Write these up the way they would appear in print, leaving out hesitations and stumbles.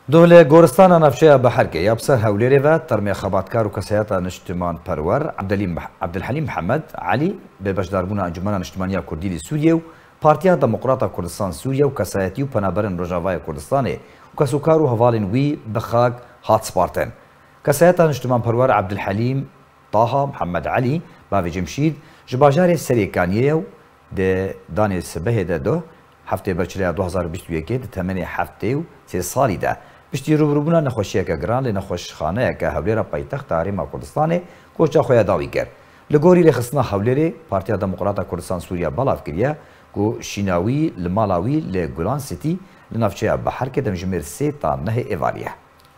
دولة گورستان نفشه بحرکه یابسر هولیری و ترمی خباتکار و کسایت نشتمان پرور عبدالحلیم محمد علی به بشداربون انجمن نشتمانی کردی سوریه و پارتیا دموکراتا کردستان سوریه و کسایتی و پنابرن روجاوای کردستان و کسوکار و هوالین وی بخاک هات سپارتن کسایت نشتمان پرور عبدالحلیم طه محمد علی باوی جمشید جباجار سریکانیه و ده دانی سبه ده دو هفته برچلیا 2021 ده تمنی هفته و 3 سالی ده پشتی روبروبونا نخوشیه که گران لنخوشخانه که هولیره پایتخت هریما کردستانه کوچا خویا داوی کرد. لگوری لخصنا هولیره پارتیا دموکراتا کردستان سوریا بلاف کریه که شیناوی لمالاوی لگولان سیتی لنفچه بحر که دمجمیر 3 تا 9 ایوالیه.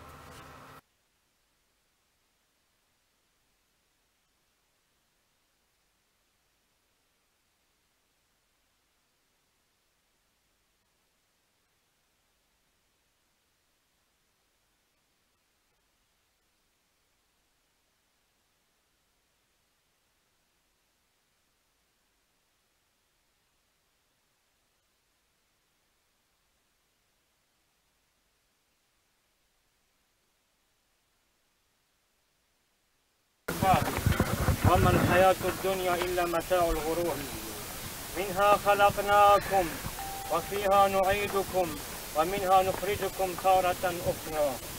وما الحياة الدنيا إلا متاع الغرور منها خلقناكم وفيها نعيدكم ومنها نخرجكم تارة أخرى